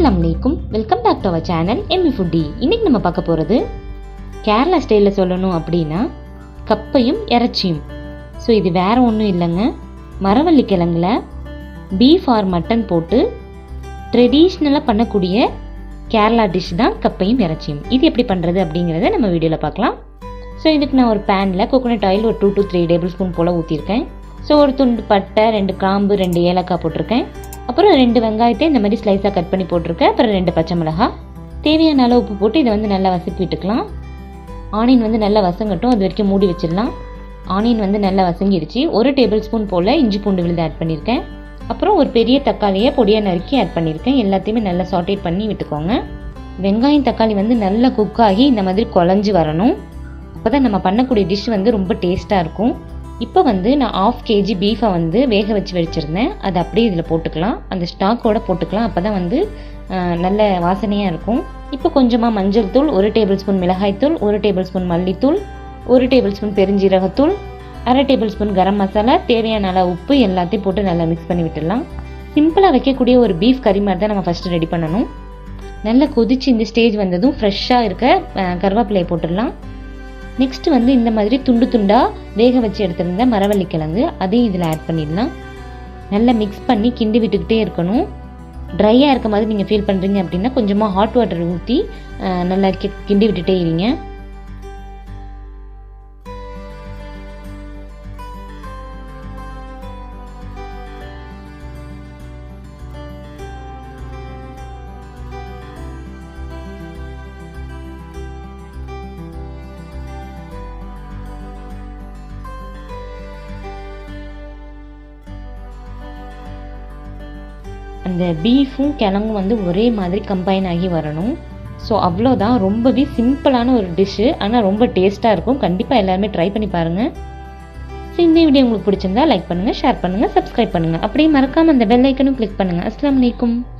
Assalamu alaikum. Welcome back to our channel Emmy Foodie. இன்னைக்கு நம்ம பார்க்க போறது கேரளா ஸ்டைல்ல சொல்லணும் அப்படினா கப்பையும் இறைச்சியும். சோ இது வேற ஒண்ணும் இல்லங்க. மரவள்ளி கிழங்குல பீஃப் ஆர் மட்டன் போட்டு ட்ரெடிஷனலா பண்ணக்கூடிய கேரளா டிஷ் தான் கப்பையும் இறைச்சியும். இது எப்படி பண்றது அப்படிங்கறதை நம்ம வீடியோல பார்க்கலாம். சோ இதுக்கு நான் ஒரு panல கோகனட் ஆயில் ஒரு 2 to 3 டேபிள்ஸ்பூன் போல ஊத்திருக்கேன். சோ ஒரு துண்டு பட்டை, 2 கிராம்பு, 2 ஏலக்காய் போட்டுருக்கேன். அப்புறம் 2 வெங்காயத்தை இந்த மாதிரி ஸ்லைஸா கட் பண்ணி போட்டுருக்கேன். அப்புறம் 2 பச்சை மிளகாய், தேவையான அளவு உப்பு போட்டு இதை வந்து நல்லா வதக்கி விட்டுக்கலாம். ஆனியன் வந்து நல்லா வசங்கட்டும், அது வரைக்கும் மூடி வச்சிடலாம். ஆனியன் வந்து நல்லா வசங்கிடுச்சு. 1 டேபிள்ஸ்பூன் போல இஞ்சி பூண்டு விழுது ஆட் பண்ணியிருக்கேன். அப்புறம் ஒரு பெரிய தக்காளியை பொடியாக நறுக்கி ஆட் பண்ணியிருக்கேன். எல்லாத்தையுமே நல்லா சாட்டேட் பண்ணி விட்டுக்கோங்க. வெங்காயம் தக்காளி வந்து நல்லா குக் ஆகி இந்த மாதிரி குழஞ்சி வரணும். அப்போ தான் நம்ம பண்ணக்கூடிய டிஷ் வந்து ரொம்ப டேஸ்ட்டாக இருக்கும். இப்போ வந்து நான் 1/2 kg பீஃபை வந்து வேக வச்சு வச்சுருந்தேன். அதை அப்படியே இதில் போட்டுக்கலாம். அந்த ஸ்டாக்கோடு போட்டுக்கலாம். அப்போ தான் வந்து நல்ல வாசனையாக இருக்கும். இப்போ கொஞ்சமாக மஞ்சள் தூள், 1 டேபிள்ஸ்பூன் மிளகாய்த்தூள், 1 டேபிள்ஸ்பூன் மல்லித்தூள், 1 டேபிள்ஸ்பூன் பெருஞ்சீரகத்தூள், 1/2 டேபிள்ஸ்பூன் கரம் மசாலா, தேவையான அளவு உப்பு எல்லாத்தையும் போட்டு நல்லா மிக்ஸ் பண்ணி விட்டுடலாம். சிம்பிளாக வைக்கக்கூடிய ஒரு பீஃப் கறி மாதிரி தான் நம்ம ஃபஸ்ட்டு ரெடி பண்ணணும். நல்லா கொதிச்சு இந்த ஸ்டேஜ் வந்ததும் ஃப்ரெஷ்ஷாக இருக்க கருவேப்பிலையை போட்டுடலாம். நெக்ஸ்ட் வந்து இந்த மாதிரி துண்டு துண்டாக வேக வச்சு எடுத்துருந்த மரவள்ளி கிழங்கு அதையும் இதில் ஆட் பண்ணிடலாம். நல்லா மிக்ஸ் பண்ணி கிண்டி விட்டுக்கிட்டே இருக்கணும். ட்ரையாக இருக்க மாதிரி நீங்கள் ஃபீல் பண்ணுறீங்க அப்படின்னா கொஞ்சமாக ஹாட் வாட்டர் ஊற்றி நல்லா கிண்டி விட்டுட்டே இருங்க. அந்த பீஃபும் கிழங்கும் வந்து ஒரே மாதிரி கம்பைன் ஆகி வரணும். ஸோ அவ்வளோதான். ரொம்பவே சிம்பிளான ஒரு டிஷ்ஷு, ஆனால் ரொம்ப டேஸ்ட்டாக இருக்கும். கண்டிப்பாக எல்லாருமே ட்ரை பண்ணி பாருங்கள். ஸோ இந்த வீடியோ உங்களுக்கு பிடிச்சிருந்தா லைக் பண்ணுங்கள், ஷேர் பண்ணுங்கள், சப்ஸ்கிரைப் பண்ணுங்கள். அப்படியே மறக்காமல் அந்த பெல் ஐக்கனும் கிளிக் பண்ணுங்கள். அஸ்ஸலாமு அலைக்கும்.